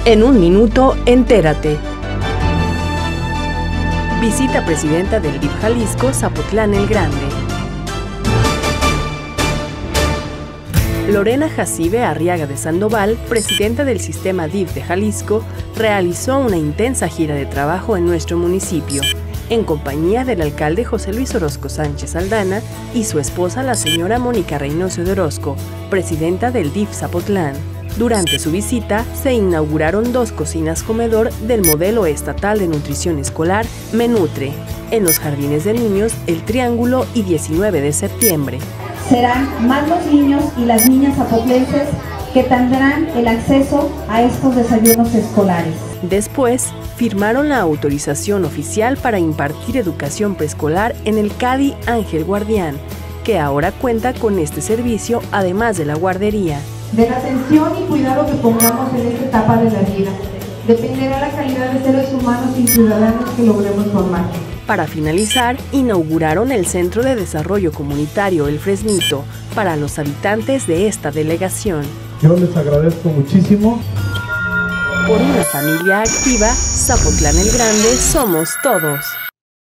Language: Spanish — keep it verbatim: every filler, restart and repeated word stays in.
En un minuto, entérate. Visita presidenta del D I F Jalisco, Zapotlán el Grande. Lorena Jacibe Arriaga de Sandoval, presidenta del sistema D I F de Jalisco, realizó una intensa gira de trabajo en nuestro municipio, en compañía del alcalde José Luis Orozco Sánchez Aldana y su esposa, la señora Mónica Reynoso de Orozco, presidenta del D I F Zapotlán. Durante su visita, se inauguraron dos cocinas comedor del modelo estatal de nutrición escolar Menutre, en los jardines de niños El Triángulo y diecinueve de septiembre. Serán más los niños y las niñas zapotlenses que tendrán el acceso a estos desayunos escolares. Después, firmaron la autorización oficial para impartir educación preescolar en el C A D I Ángel Guardián, que ahora cuenta con este servicio además de la guardería. De la atención y cuidado que pongamos en esta etapa de la vida, dependerá la calidad de seres humanos y ciudadanos que logremos formar. Para finalizar, inauguraron el Centro de Desarrollo Comunitario El Fresnito para los habitantes de esta delegación. Yo les agradezco muchísimo. Por una familia activa, Zapotlán el Grande somos todos.